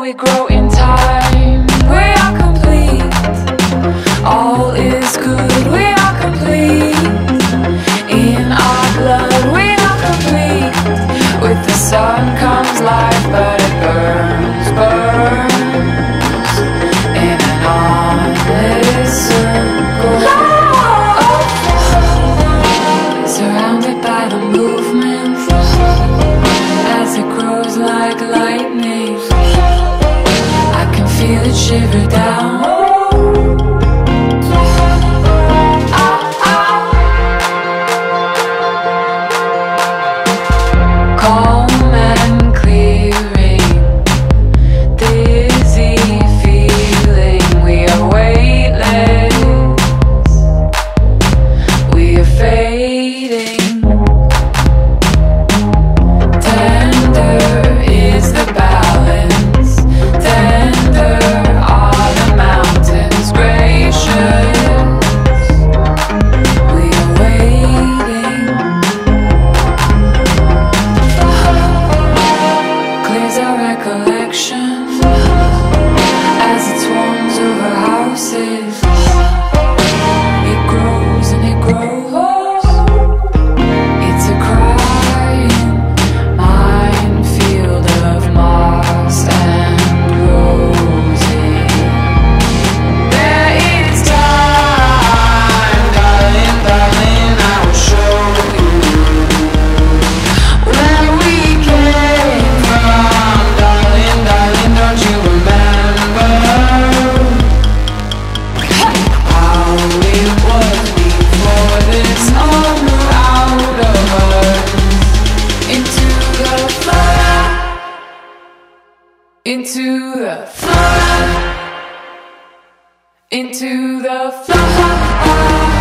we grow in time. We are complete. All is good. We are complete. In our blood, we are complete. With the sun comes life, but it burns, burns in an endless circle. Surrounded by the movement as it grows like lightning. I can feel it shiver down. Calm and clearing, dizzy feeling. We are weightless, we are fading. Tender is the balance, tender are the mountains, gracious. We are waiting. Clears our recollection as it swarms over houses. It grows and it grows. It's a crying minefield of moss and roses. There is time, darling, darling, I will show you where we came from. Darling, darling, don't you remember how it was before this all grew out of us into the flora, into the flora, into the flora.